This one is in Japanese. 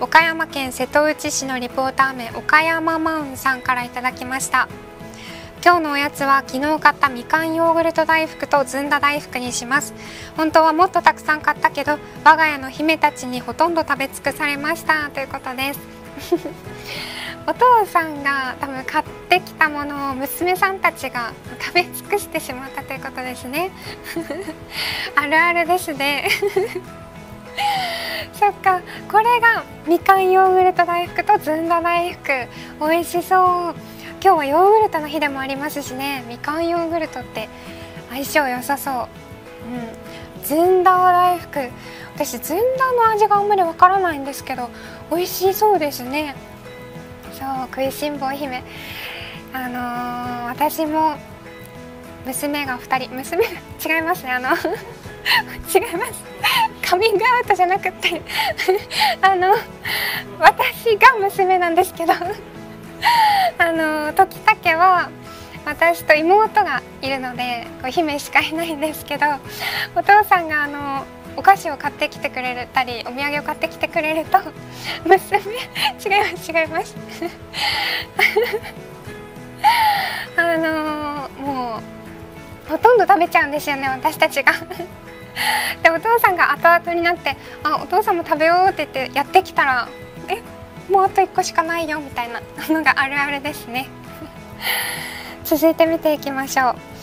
岡山県瀬戸内市のリポーター名岡山マウンさんからいただきました。今日のおやつは昨日買ったみかんヨーグルト大福とずんだ大福にします。本当はもっとたくさん買ったけど我が家の姫たちにほとんど食べ尽くされましたということです。お父さんが多分買ってきたものを娘さんたちが食べ尽くしてしまったということですね。あるあるですね。そっか、これがみかんヨーグルト大福とずんだ大福、美味しそう。今日はヨーグルトの日でもありますしね、みかんヨーグルトって相性良さそう。ずんだ大福、私ずんだの味があんまりわからないんですけど美味しそうですね。そう、食いしん坊姫、私も娘が2人、娘違いますね、違います。カミングアウトじゃなくて私が娘なんですけど時武は私と妹がいるので姫しかいないんですけど、お父さんがお菓子を買ってきてくれたりお土産を買ってきてくれると娘違いますもうほとんど食べちゃうんですよね、私たちが。でお父さんが後々になって「あ、お父さんも食べよう」って言ってやってきたら「え、もうあと1個しかないよ」みたいなのがあるあるですね。続いて見ていきましょう。